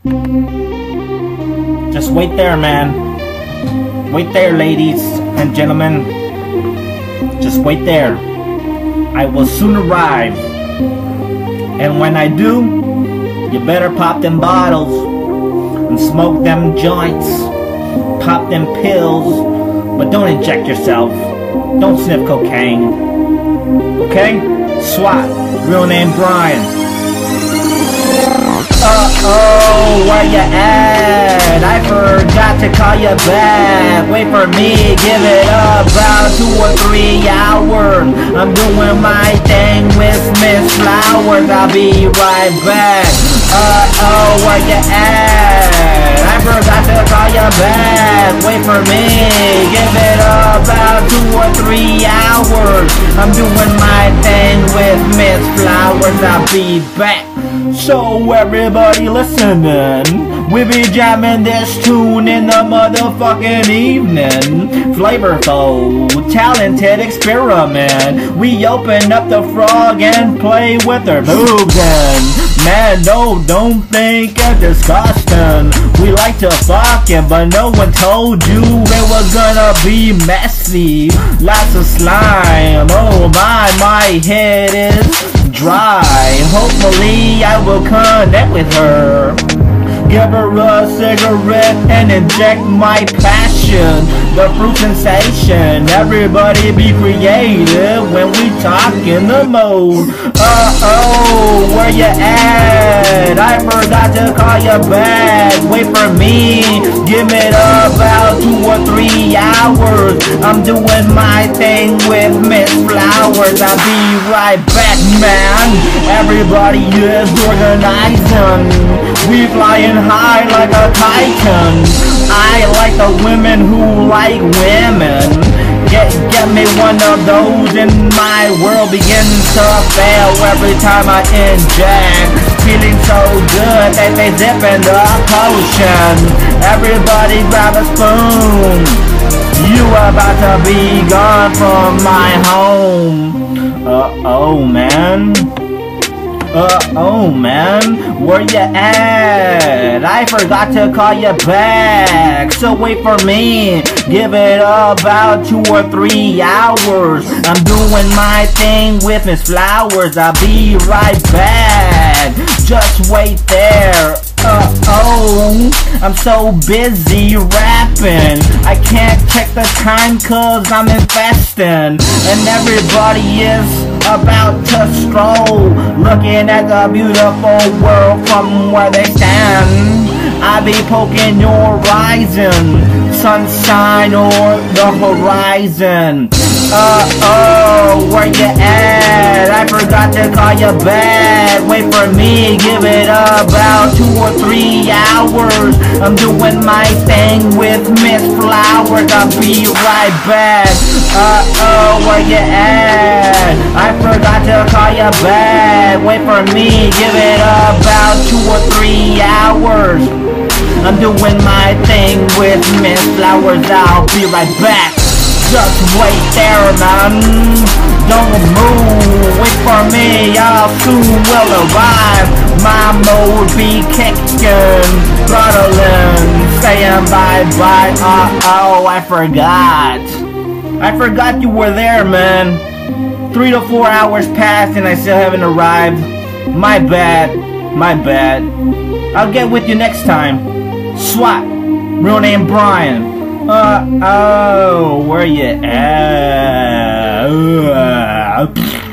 Just wait there, man. Wait there, ladies and gentlemen. Just wait there. I will soon arrive. And when I do, you better pop them bottles and smoke them joints. Pop them pills, but don't inject yourself. Don't sniff cocaine. Okay? SWAT, real name Brian. Uh-oh, where you at? I forgot to call you back. Wait for me, give it about 2 or 3 hours. I'm doing my thing with Miss Flowers. I'll be right back. Uh-oh, where you at? I forgot to call you back. Wait for me, give it about 2 or 3 hours. I'm doing my thing with Miss Flowers. I'll be back. So everybody listening, we be jamming this tune in the motherfucking evening. Flavorful, talented experiment. We open up the frog and play with her boobs and man, no, don't think it's disgusting. We like to fuck it, but no one told you it was gonna be messy. Lots of slime, oh my head is dry. Hopefully I will connect with her. Give her a cigarette and inject my passion, the fruit sensation. Everybody be creative when we talk in the mode. Uh-oh, where you at? I forgot to call you back. Wait for me, give it about 2 or 3 hours. I'm doing my thing with Miss Flowers. I'll be right back, man. Everybody is organizing. We flying high like a titan. I like the women who like women. Get me one of those and my world begins to fail every time I inject. Feeling so good that they zip in the potion. Everybody grab a spoon. You about to be gone from my home. Uh-oh, man. Uh-oh, man, where you at? I forgot to call you back, so wait for me. Give it about 2 or 3 hours. I'm doing my thing with Miss Flowers. I'll be right back. Just wait there. Uh-oh, I'm so busy rapping. I can't check the time cause I'm investing. And everybody is about to stroll, looking at the beautiful world from where they stand. I be poking your horizon, sunshine or the horizon. Uh-oh, where you at? I forgot to call you back. Wait for me, give it about 2 or 3 hours. I'm doing my thing with Miss Flowers. I'll be right back. Uh-oh, where you at? I forgot to call you back. Wait for me, give it about 2 or 3 hours. I'm doing my thing with Miss Flowers. I'll be right back. Just wait there, man. Don't move. Wait for me. I'll soon will arrive. My mode be kicking, throttling, saying bye-bye. Uh-oh, I forgot. I forgot you were there, man. 3 to 4 hours passed and I still haven't arrived. My bad. My bad. I'll get with you next time. SWAT, real name Brian. Oh, where you at?